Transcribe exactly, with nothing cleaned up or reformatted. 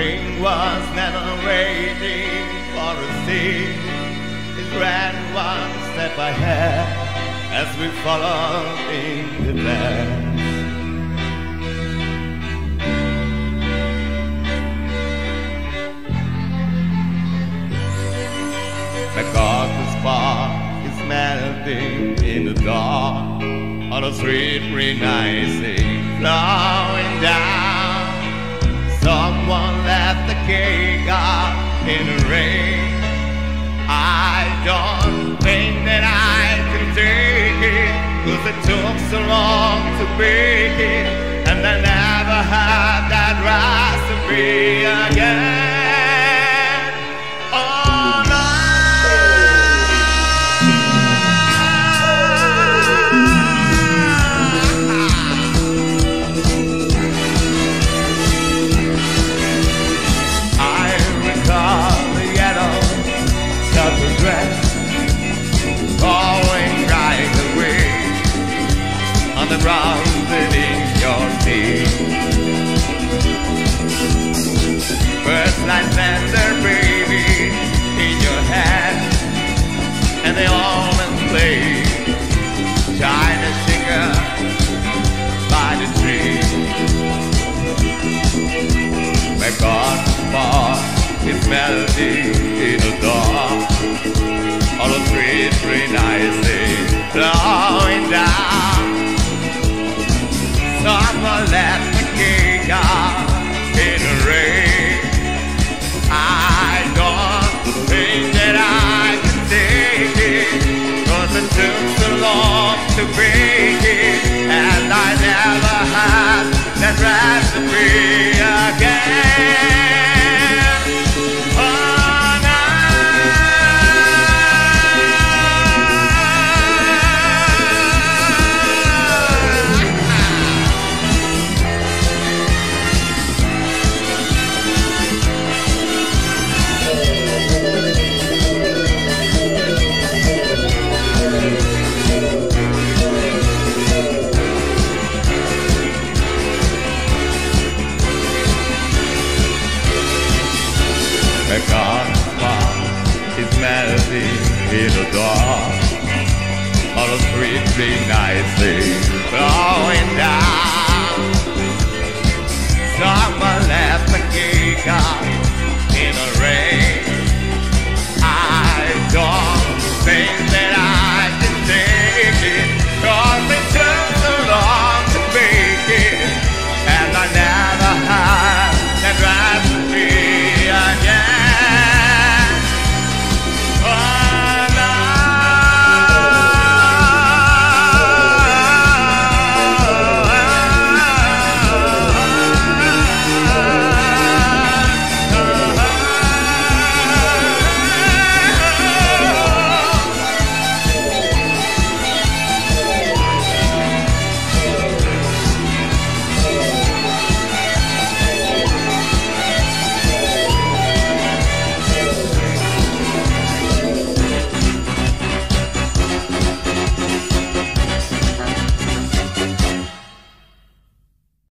spring was never waiting for a sea. It ran one step ahead as we followed in the dance. Because the spark is melting in the dark on the street, realizing, flowing down. Someone left the cake out in the rain. I don't think that I can take it, 'cause it took so long to bake it, and I never had that recipe again. Oh no, I recall the yellow subtle dress going right away on the ground beneath your feet. First light tender, baby, in your hand, and they always play China sugar by the tree. My God, far is melting in the dark. All the streets realizing, flowing down. Someone left the cake out in the rain. I don't think that I can take it, 'cause it took so long to be.